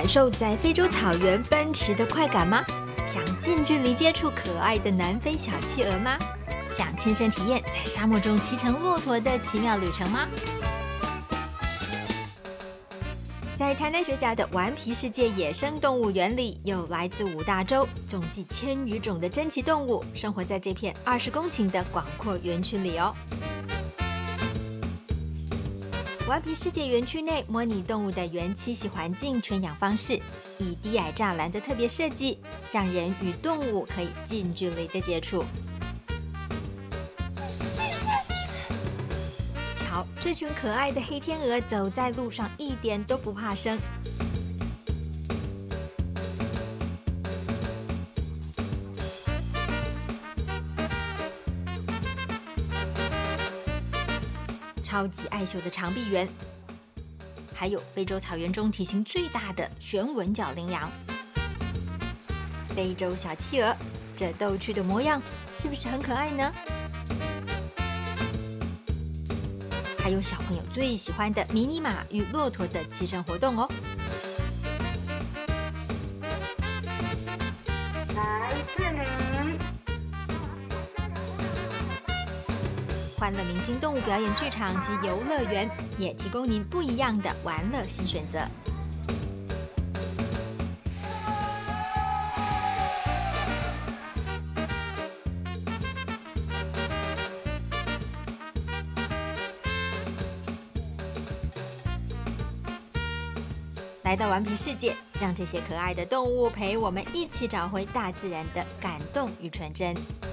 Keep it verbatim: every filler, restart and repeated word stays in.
感受在非洲草原奔驰的快感吗？想近距离接触可爱的南非小企鹅吗？想亲身体验在沙漠中骑乘骆驼的奇妙旅程吗？在台南学甲的顽皮世界野生动物园里，有来自五大洲、总计千余种的珍奇动物，生活在这片二十公顷的广阔园区里哦。顽皮世界园区内模拟动物的原栖息环境、圈养方式，以低矮栅栏的特别设计，让人与动物可以近距离的接触。好，这群可爱的黑天鹅走在路上一点都不怕生。超级爱秀的长臂猿，还有非洲草原中体型最大的玄吻角羚羊，非洲小企鹅，这逗趣的模样是不是很可爱呢？还有小朋友最喜欢的迷你马与骆驼的骑乘活动哦。来自你。欢乐明星动物表演剧场及游乐园，也提供您不一样的玩乐新选择。来到顽皮世界，让这些可爱的动物陪我们一起找回大自然的感动与纯真。